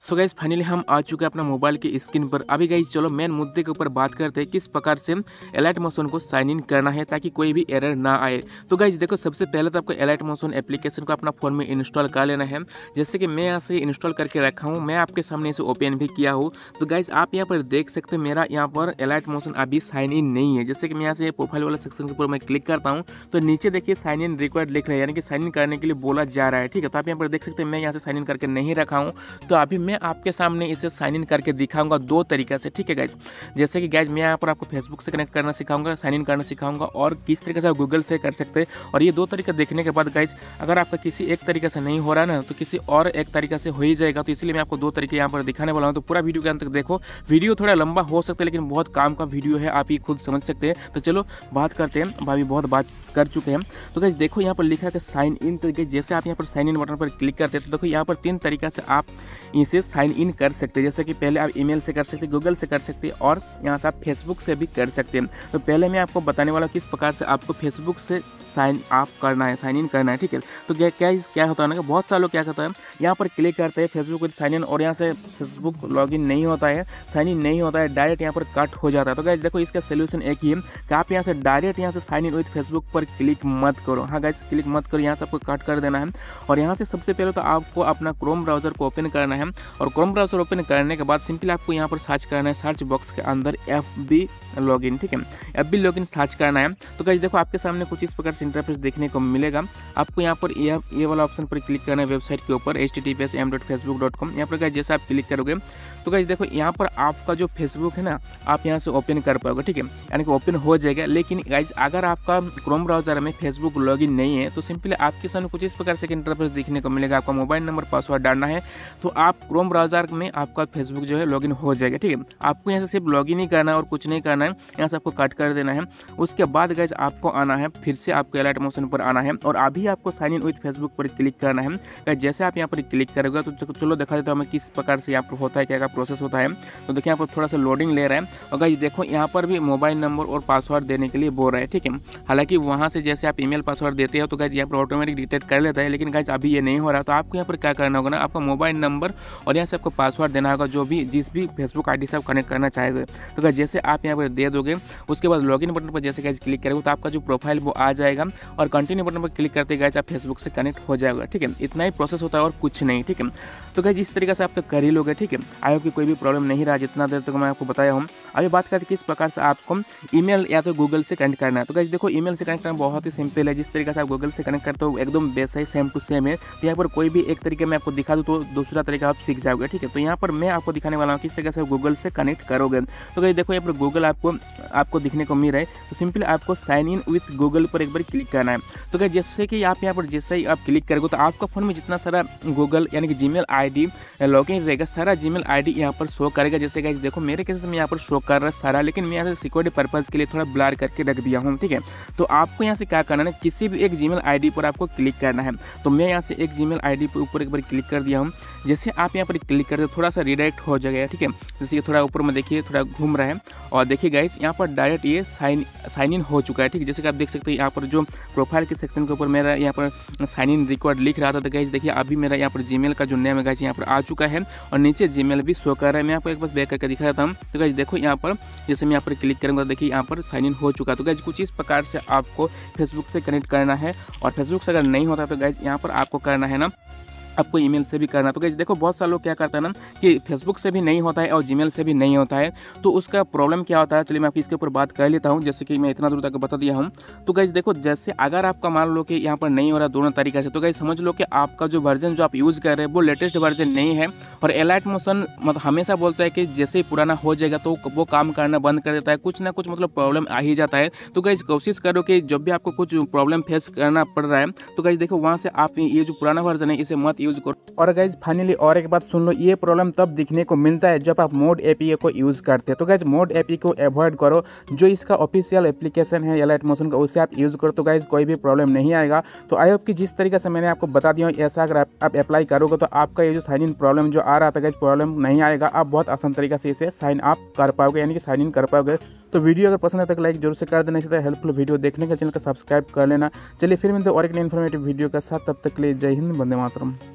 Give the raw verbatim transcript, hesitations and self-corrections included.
So guys finally हम आ चुके हैं अपना मोबाइल की स्क्रीन पर। अभी गाइस चलो मेन मुद्दे के ऊपर बात करते हैं किस प्रकार से एलाइट मोशन को साइन इन करना है ताकि कोई भी एरर ना आए। तो गाइस देखो, सबसे पहले तो आपको एलाइट मोशन एप्लीकेशन को अपना फ़ोन में इंस्टॉल कर लेना है। जैसे कि मैं यहाँ से इंस्टॉल करके रखा हूँ, मैं आपके सामने इसे ओपन भी किया हूँ। तो गाइस आप यहाँ पर देख सकते हैं मेरा यहाँ पर एलाइट मोशन अभी साइन इन नहीं है। जैसे कि मैं यहाँ से प्रोफाइल वाला सेक्शन के ऊपर मैं क्लिक करता हूँ तो नीचे देखिए साइन इन रिक्वायर्ड लिख रहा है, यानी कि साइन इन करने के लिए बोला जा रहा है। ठीक है, तो आप यहाँ पर देख सकते हैं मैं यहाँ से साइन इन करके नहीं रखा हूँ। तो अभी मैं आपके सामने इसे साइन इन करके दिखाऊंगा दो तरीके से। ठीक है गाइज, जैसे कि गाइज मैं यहाँ पर आपको फेसबुक से कनेक्ट करना सिखाऊंगा, साइन इन करना सिखाऊंगा और किस तरीके से आप गूगल से कर सकते हैं। और ये दो तरीके देखने के बाद गाइज अगर आपका किसी एक तरीके से नहीं हो रहा ना तो किसी और एक तरीके से हो ही जाएगा। तो इसलिए मैं आपको दो तरीके यहाँ पर दिखाने वाला हूँ। तो पूरा वीडियो के अंत तक देखो। वीडियो थोड़ा लंबा हो सकता है लेकिन बहुत काम का वीडियो है, आप ही खुद समझ सकते हैं। तो चलो बात करते हैं, अभी बहुत बात कर चुके हैं। तो गाइज देखो यहाँ पर लिखा है कि साइन इन। तो जैसे आप यहाँ पर साइन इन बटन पर क्लिक करते हैं तो देखो यहाँ पर तीन तरीका से आप इसे साइन इन कर सकते हैं। जैसे कि पहले आप ईमेल से कर सकते हैं, गूगल से कर सकते हैं और यहाँ से आप फेसबुक से भी कर सकते हैं। तो पहले मैं आपको बताने वाला हूँ किस प्रकार से आपको फेसबुक से साइन अप करना है, साइन इन करना है। ठीक है, तो क्या क्या क्या होता है ना कि बहुत सारे लोग क्या करता है, यहाँ पर क्लिक करते हैं फेसबुक विद साइन इन और यहाँ से फेसबुक लॉगिन नहीं होता है, साइन इन नहीं होता है, डायरेक्ट यहाँ पर कट हो जाता है। तो गाइस देखो इसका सोल्यूशन एक ही है कि आप यहाँ से डायरेक्ट यहाँ से साइन इन विद फेसबुक पर क्लिक मत करो। हाँ गाइस, क्लिक मत करो, यहाँ से आपको कट कर देना है। और यहाँ से सबसे पहले तो आपको अपना क्रोम ब्राउजर को ओपन करना है और क्रोम ब्राउजर ओपन करने के बाद सिंपली आपको यहाँ पर सर्च करना है, सर्च बॉक्स के अंदर एफ बी लॉगिन। ठीक है, एफ बी लॉगिन सर्च करना है। तो गाइस देखो आपके सामने कुछ इस प्रकार से इंटरफेस देखने को मिलेगा। आपको यहाँ पर ये ये वाला ऑप्शन पर क्लिक करना है वेबसाइट के ऊपर H T T P S M dot Facebook dot com. यहाँ पर गाइस जैसे आप क्लिक करोगे तो गाइस देखो यहाँ पर आपका जो फेसबुक है ना आप यहाँ से ओपन कर पाओगे। ठीक है, यानी कि ओपन हो जाएगा। लेकिन गाइस अगर आपका क्रोम ब्राउजर में फेसबुक लॉगिन नहीं है तो सिंपली आपके सामने कुछ इस प्रकार से इंटरफेस देखने को मिलेगा। आपका मोबाइल नंबर पासवर्ड डालना है तो आप क्रोम ब्राउजर में आपका फेसबुक जो है लॉगिन हो जाएगा। ठीक है, आपको यहाँ से सिर्फ लॉगिन ही करना है और कुछ नहीं करना है, यहाँ से आपको कट कर देना है। उसके बाद गाइस आपको आना है, फिर से आपको एलाइट मोशन पर आना है और अभी आपको साइन इन विद फेसबुक पर क्लिक करना है। जैसे आप यहाँ पर क्लिक करोगे तो चलो दिखा देता हूँ मैं किस प्रकार से यहाँ पर होता है, क्या क्या प्रोसेस होता है। तो देखिए यहाँ पर थोड़ा सा लोडिंग ले रहा है और गाइस देखो यहाँ पर भी मोबाइल नंबर और पासवर्ड देने के लिए बोल रहा है। ठीक है, हालांकि वहाँ से जैसे आप ईमेल पासवर्ड देते हो तो गाइस यहाँ पर ऑटोमेटिक डिटेक्ट कर लेता है, लेकिन गाइस अभी ये नहीं हो रहा। तो आपको यहाँ पर क्या करना होगा ना, आपका मोबाइल नंबर और यहाँ से आपको पासवर्ड देना होगा जो भी जिस भी फेसबुक आई डी से आप कनेक्ट करना चाहेंगे। तो गाइस जैसे आप यहाँ पर दे दोगे उसके बाद लॉगिन बटन पर जैसे गाइस क्लिक करोगे तो आपका जो प्रोफाइल वो आ जाएगा और कंटिन्यू बटन पर क्लिक करते गाइस आप फेसबुक से कनेक्ट हो जाएगा। ठीक है, इतना ही प्रोसेस होता है और कुछ नहीं। ठीक है, तो गाइस इस तरीके से आप तो कर ही लोगे। ठीक है, आई होप कि कोई भी प्रॉब्लम नहीं रहा जितना देर तक तो मैं आपको बताया हूँ। अभी बात करते हैं किस प्रकार से आपको ईमेल या तो गूगल से कनेक्ट करना है। तो गाइस देखो ईमेल से कनेक्ट करना बहुत ही सिंपल है। जिस तरीके से आप गूगल से कनेक्ट करते हो एकदम वैसा ही सेम टू सेम है। तो यहाँ पर कोई भी एक तरीके में आपको दिखा दूँ तो दूसरा तरीका आप सीख जाओगे। ठीक है, तो यहाँ पर मैं आपको दिखाने वाला हूँ किस तरीके से गूगल से कनेक्ट करोगे। तो गाइस देखो यहाँ पर गूगल आपको आपको दिखने को मिल रहा है। तो सिंपली आपको साइन इन विथ गूगल पर एक बार क्लिक करना है। तो गाइस जैसे कि आप यहाँ पर जैसे ही आप क्लिक करोगे तो आपका फोन में जितना सारा गूगल यानी कि जीमेल आईडी लॉगिन रहेगा सारा जीमेल आईडी यहाँ पर शो करेगा। जैसे गाइस देखो मेरे केस में यहाँ पर शो कर रहा है सारा, लेकिन मैं यहाँ से सिक्योरिटी पर्पज के लिए थोड़ा ब्लर करके रख दिया हूँ। ठीक है, तो आपको यहाँ से क्या करना है, किसी भी एक जीमेल आईडी पर आपको क्लिक करना है। तो मैं यहाँ से एक जीमेल आईडी पर ऊपर एक बार क्लिक कर दिया हूँ। जैसे आप यहाँ पर क्लिक करते हो थोड़ा सा रिडायरेक्ट हो जाएगा। ठीक है, जैसे थोड़ा ऊपर में देखिए थोड़ा घूम रहा है और देखिए गाइस यहाँ पर डायरेक्ट ये साइन साइन इन हो चुका है। ठीक है, जैसे कि आप देख सकते हैं यहाँ पर जो प्रोफाइल के सेक्शन के ऊपर मेरा यहाँ पर साइन इन रिकॉर्ड लिख रहा था। तो गाइस देखिए अभी मेरा यहाँ पर जीमेल का जो नेम है गाइस यहाँ पर आ चुका है और नीचे जीमेल भी शो कर रहा है। मैं आपको एक बार बैक करके दिखा देता हूँ। तो गाइस देखो यहाँ पर जैसे मैं यहाँ पर क्लिक करूँगा देखिए यहाँ पर साइन इन हो चुका है। तो गाइस कुछ इस प्रकार से आपको फेसबुक से कनेक्ट करना है और फेसबुक से अगर नहीं होता तो गाइस यहाँ पर आपको करना है ना, आपको ईमेल से भी करना। तो गाइस देखो बहुत सारे लोग क्या करते हैं ना कि फेसबुक से भी नहीं होता है और जीमेल से भी नहीं होता है। तो उसका प्रॉब्लम क्या होता है, चलिए मैं आपकी इसके ऊपर बात कर लेता हूं। जैसे कि मैं इतना दूर तक बता दिया हूं। तो गाइस देखो जैसे अगर आपका मान लो कि यहाँ पर नहीं हो रहा दोनों तरीके से, तो गाइस समझ लो कि आपका जो वर्जन जो आप यूज़ कर रहे हैं वो लेटेस्ट वर्जन नहीं है और एलाइट मोशन मतलब हमेशा बोलता है कि जैसे ही पुराना हो जाएगा तो वो काम करना बंद कर देता है, कुछ ना कुछ मतलब प्रॉब्लम आ ही जाता है। तो गाइस कोशिश करो कि जब भी आपको कुछ प्रॉब्लम फेस करना पड़ रहा है तो गाइस देखो वहाँ से आप ये जो पुराना वर्जन है इसे मत यूज़ करो। और गाइज फाइनली और एक बात सुन लो, ये प्रॉब्लम तब दिखने को मिलता है जब आप मोड एपीए को यूज़ करते हैं। तो गाइज मोड एपीए को अवॉइड करो, जो इसका ऑफिशियल एप्लीकेशन है एलाइट मोशन का उसे आप यूज़ करो। तो गाइज कोई भी प्रॉब्लम नहीं आएगा। तो आई होप कि जिस तरीके से मैंने आपको बता दिया ऐसा अगर आप, आप अप्लाई करोगे तो आपका ये जो साइन इन प्रॉब्लम जो आ रहा था गाइज प्रॉब्लम नहीं आएगा। आप बहुत आसान तरीके से इसे साइन अप कर पाओगे यानी कि साइन इन कर पाओगे। तो वीडियो अगर पसंद है तो लाइक जरूर से कर देना, इसी तरह हेल्पफुल वीडियो देखने का चैनल का सब्सक्राइब कर लेना। चलिए फिर मिलते हैं और एक नई इन्फॉर्मेटिव वीडियो के साथ, तब तक के लिए जय हिंद, वंदे मातरम।